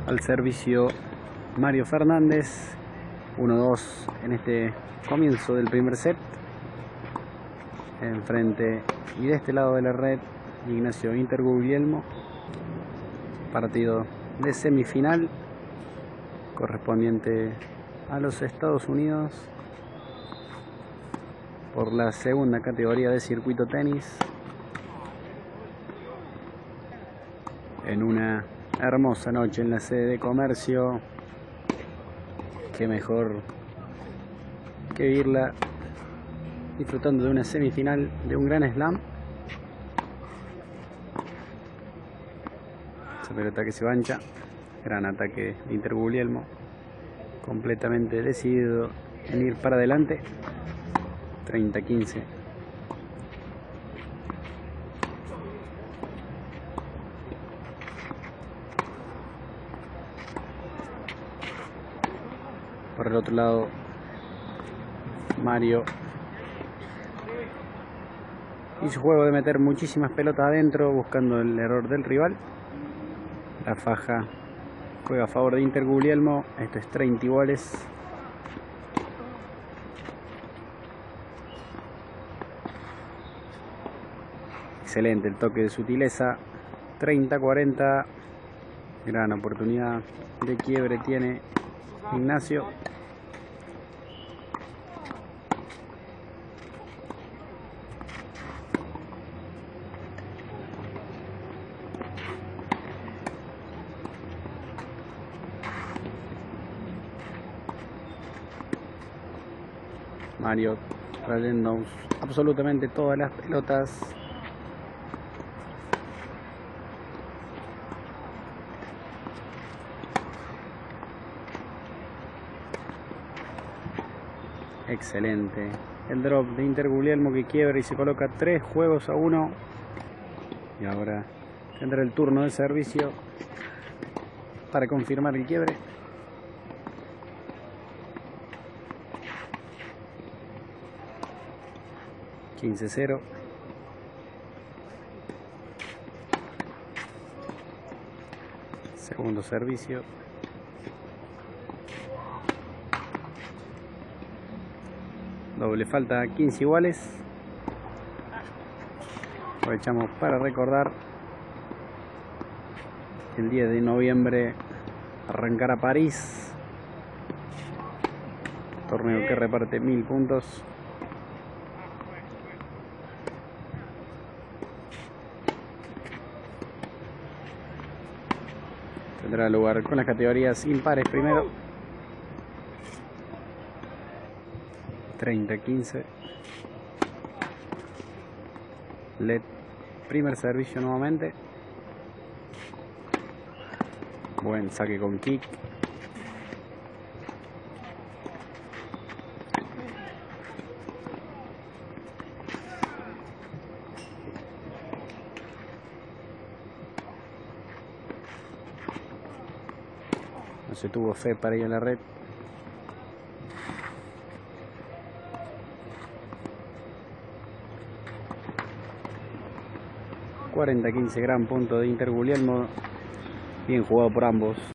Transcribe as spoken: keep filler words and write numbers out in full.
Al servicio Mario Fernández. uno dos en este comienzo del primer set. Enfrente y de este lado de la red, Ignacio Interguglielmo. Partido de semifinal correspondiente a los Estados Unidos por la segunda categoría de circuito tenis, en una hermosa noche en la sede de Comercio. Qué mejor que vivirla disfrutando de una semifinal de un gran slam. Esa pelota que se mancha, gran ataque de Interguglielmo, completamente decidido en ir para adelante. Treinta quince. Por el otro lado, Mario y su juego de meter muchísimas pelotas adentro buscando el error del rival. La faja juega a favor de Interguglielmo. Esto es treinta iguales. Excelente el toque de sutileza. Treinta cuarenta. Gran oportunidad de quiebre tiene Ignacio. Mario trayendo absolutamente todas las pelotas. Excelente el drop de Interguglielmo, que quiebra y se coloca tres juegos a uno. Y ahora tendrá el turno de servicio para confirmar el quiebre. quince cero. Segundo servicio. Doble falta, quince iguales. Aprovechamos para recordar que el diez de noviembre arrancará París, torneo que reparte mil puntos. Tendrá lugar con las categorías impares primero. Treinta quince. L E D, primer servicio nuevamente. Buen saque con kick. No se tuvo fe para ir a la red. cuarenta quince, gran punto de Interguglielmo. Bien jugado por ambos.